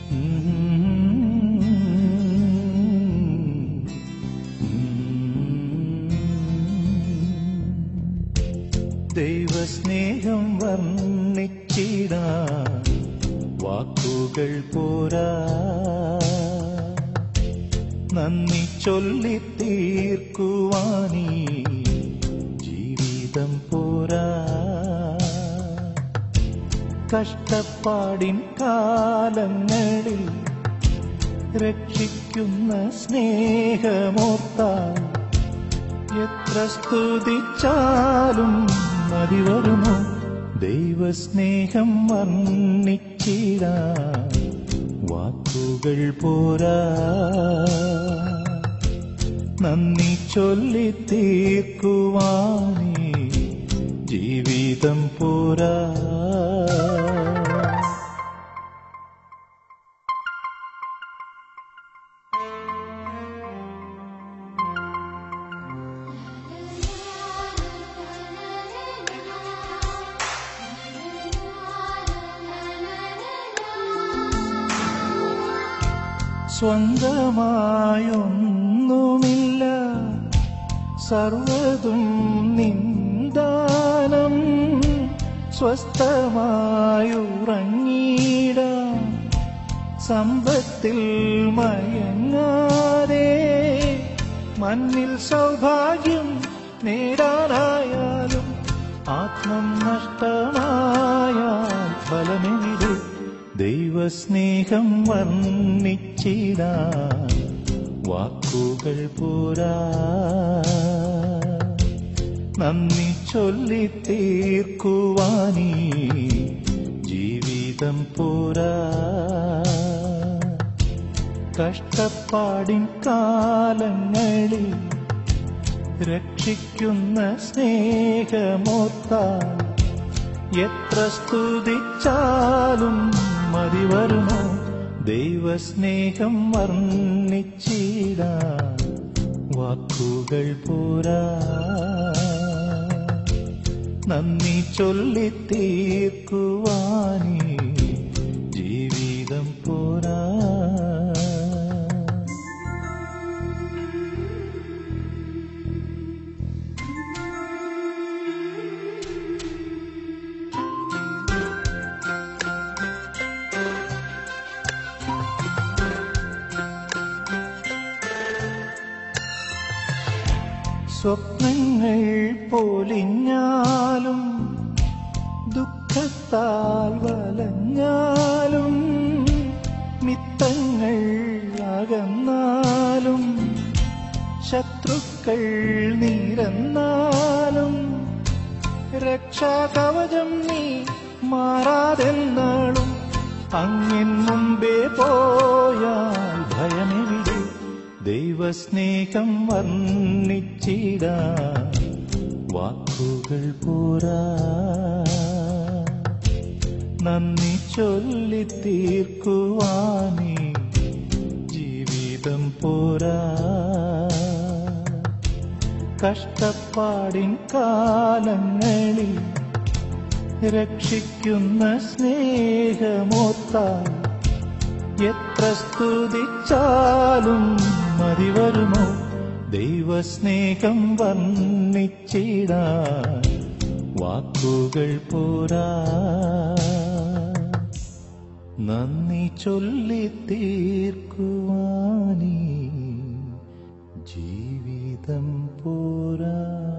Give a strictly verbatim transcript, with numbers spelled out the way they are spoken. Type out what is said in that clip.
ദൈവസ്നേഹം വർണ്ണിച്ചിടാൻ വാക്കുകൾ പോരാ, നന്ദി ചൊല്ലി തീർക്കുവാനീ ജീവിതം പോരാ. കഷ്ടപ്പാടിൻ കാലങ്ങളിൽ രക്ഷിക്കുന്ന സ്നേഹമോർത്താൽ എത്ര സ്തുതിച്ചാലും മതി വരുമോ? ദൈവസ്നേഹം വർണ്ണിച്ചിടാൻ വാക്കുകൾ പോരാ, നന്ദി ചൊല്ലി തീർക്കുവാനേ ജീവിതം പോരാ. സ്വന്തമായൊന്നുമില്ല, സർവ്വതും നിന്ദാനം. സ്വസ്ഥമായുറങ്ങിടാം സമ്പത്തിൽ മയങ്ങാതെ, മണ്ണിൽ സൗഭാഗ്യം നേടാനായാലും ആത്മം നഷ്ടമായാൽ ഫലമെവിടെ? ദൈവസ്നേഹം വർണ്ണിച്ചിടാൻ വാക്കുകൾ പോരാ, നന്ദി ചൊല്ലി തീർക്കുവാനീ ജീവിതം പോരാ. കഷ്ടപ്പാടിൻ കാലങ്ങളിൽ രക്ഷിക്കുന്ന സ്നേഹമോർത്താൽ എത്ര സ്തുതിച്ചാലും മതി വരുമോ? ദൈവസ്നേഹം വർണ്ണിച്ചിടാൻ വാക്കുകൾ പോരാ, നന്ദി ചൊല്ലി തീർക്കുവാനീ ജീവിതം പോരാ. സ്വപ്നങ്ങൾ പൊലിഞ്ഞാലും ദുഃഖത്താൽ വലഞ്ഞാലും, മിത്രങ്ങൾ അകന്നാലും ശത്രുക്കൾ നിരന്നാലും, രക്ഷാകവചം നീ മാറാതെന്നാളും അങ്ങൻ മുമ്പേ പോയാൽ ഭയമെവിടെ? ദൈവസ്നേഹം വർണ്ണിച്ചിടാൻ വാക്കുകൾ പോരാ, നന്ദി ചൊല്ലി തീർക്കുവാനേ ജീവിതം പോരാ. കഷ്ടപ്പാടിൻ കാലങ്ങളിൽ രക്ഷിക്കുന്ന സ്നേഹമോർത്താൽ എത്ര സ്തുതിച്ചാലും മതി വരുമോ? ദൈവസ്നേഹം വർണ്ണിച്ചിടാൻ വാക്കുകൾ പോരാ, നന്ദി ചൊല്ലി തീർക്കുവാനീ ജീവിതം പോരാ.